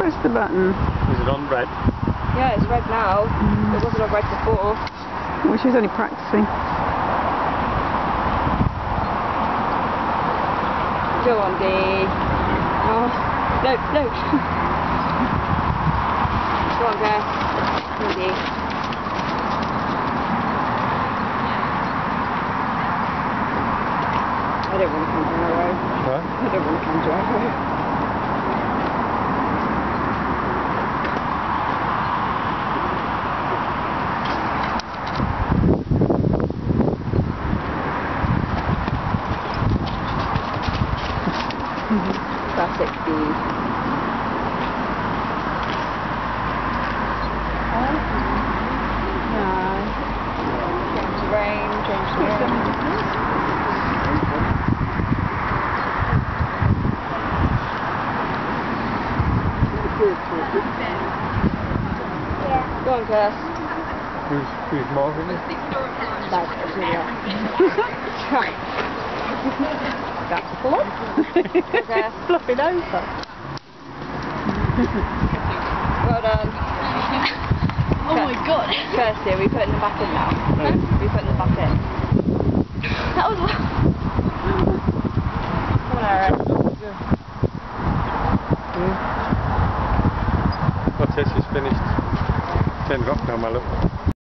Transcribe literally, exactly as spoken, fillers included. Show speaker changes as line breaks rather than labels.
Press the button.
Is it on red?
Yeah, it's red now.
Mm.
It wasn't on red before.
Well, she was only practicing.
Go on, Dee. Oh, no, no. Go on, Claire. Go on, Dee. I don't want to come to Arrow.
What?
I don't want to come to Arrow. Classic Steve. No. Change the rain, change the rain. Yeah. Go on, Kirst.
Who's, who's Morgan?
That's That's flop. Okay.
Flopping over.
Well done.
Oh my god.
Kirsty, are we putting them back in now?
No.
Are we putting them back in?
That was...
Come on, Aaron.
What's this? She's finished. Turn it off now, my love.